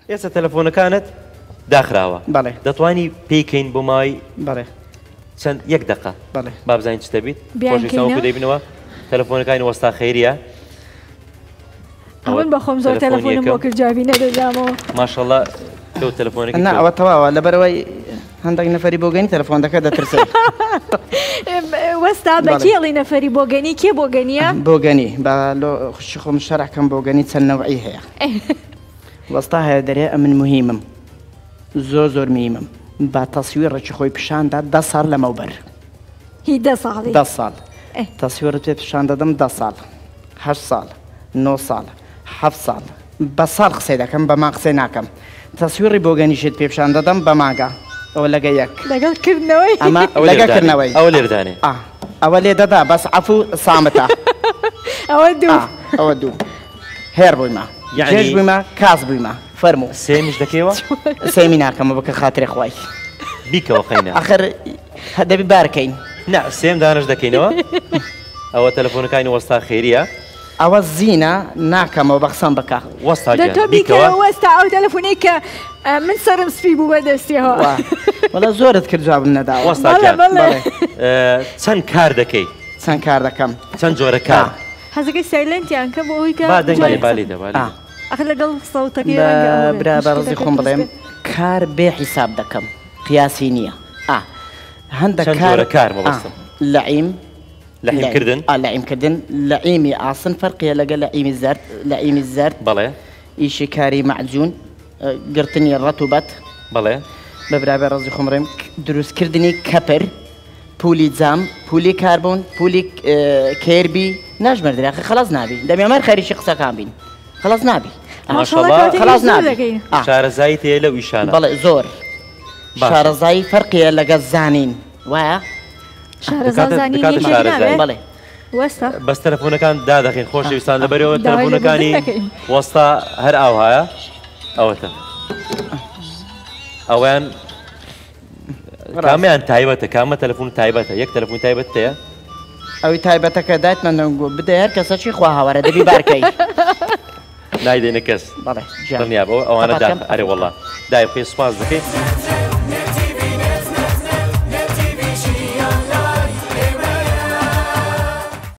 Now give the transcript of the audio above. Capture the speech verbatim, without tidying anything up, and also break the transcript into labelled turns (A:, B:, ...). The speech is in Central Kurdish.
A: ئێستا تەلەفۆنەکانت داخراوە
B: بەڵێ
A: دەتوانی پێیکەین بۆ مای
B: بەڵێ
A: چەند یەک دقە
B: بەڵێ
A: با بزانین چ دەبیت
C: بیان
A: خۆشویستانکو دەبینەوە تەلەفۆنەکانی وەستا خەیریە
C: ئەوەن بەخۆم زۆر تەلەفۆنم بۆ کرد جوابی نەدەدامەوە
A: ماشەڵڵا لەو تەلەفۆنێکی
B: نا ئەوە تەواوە لەبەرەوەی هەندێک نەفەری بۆگەنی تەلەفۆن دەکە دەترسێت
C: وەستا بە کێڵی نەفەری بۆگەنی کێ بۆگەنیە
B: بۆگەنی بە خوشی خۆم شەرعکەم بۆگەنی چەند نەوعی هەیە وەستا هەیە دەرێ ئەمن مهمم زۆر زۆر میمم با تەسویرێکی خۆی پیشاندا دە ساڵ لەمەوبەر
C: هی دە ساڵی
B: دە ساڵ تەسویرت پێ پیشان دەدەم دە ساڵ هەشت ساڵ نۆ ساڵ حەفت ساڵ بە ساڵ قسەی دەکەم بە ما قسەی ناکەم تەسویری بۆگەنیشت پێ پیشان دەدەم بە ماگە ئەوە لەگە یەک
C: لەگەڵکردنەوەی
B: ئەمە لەگەکردنەوەی
A: ئەوە لێردانێ
B: ئەوە لێ دەدا بەس عەفو سامتە
C: ئەوە دوو
B: ئەوە دوو هێر بوویمە جێژ بوویمە کاس بوویمە فەرموو
A: سێمیش دەکەیەوە
B: سێمی ناکەمە بکە خاترێ خوای
A: بیکەوە خەینە
B: ئاخر دەبی بارکەین
A: نا سێم دانش دەکەینەوە ئەوە تەلەفۆنەکانی وەستا خێریە
B: ئەوە زیینە ناکەمەوە بە قسەم بکە
A: وەستا
C: دەتۆ بیکەوە وەستا ئەو تەلەفۆنەی کە من سەرم سپی بوو بەدەستیەوە
B: وەڵا زۆرت کرد جوابم نەدا
A: وەستا چەند کار دەکەی
B: چەند کار دەکەم
A: چەند جۆرە کار
C: حەزەکەی سایلەنتیان کە بۆ ئەوی کە
A: با دەنگی بالیدە بالی
C: ئەخ لەگەڵ سەوتەکەی
B: برا بە ڕزی خۆم بڵێم کار بێ حیساب دەکەم قیاسی نییە هەندێک
A: کار مەبەستم
B: لەعیم
A: لەعیمکردن
B: لەعیمکردن لەعیمی ئاسن فەرقیە لەگەڵ لەعیمی زەرد لەعیمی زەرد
A: بەڵێ
B: ئیشی کاری مەعجون گرتنی ڕەتوبەت
A: بەڵێ
B: بە برا بە ڕزی خۆم بڵێم دروستکردنی کەپر پولی جام پولی کاربوون پولی کێربی ناژمەردراخە خلاص نابی دەمێمەر خەریکی قسەکان بین خلاص نابی خلاص نابی
A: شارەزایی تێ لەو ئیشانە
B: بەڵێ زۆر شارەزایی فەرقیە لەگە زانین وایە
C: شارەزانانی وەستا
A: بەس تەلەفۆنەکان دادەخین خۆشەویستان لەبەرەوە تەلەفۆنەکانی وەستا هەر ئاوهایە ئەوەتە ئەویان کامیان تایبەتە کامە تەلەفۆن تایبەتە یەک تەلەفۆن تایبەت هەیە
B: ئەوی تایبەتەکە دایتمەندەنگۆ بدە هەر کەسەچی خوا هاوارە دەبی بارکەی
A: نایدێنە کەس دڵنیابەوە ئەوانە ئەرێ وەڵا دای پێ سوپاس دەکەی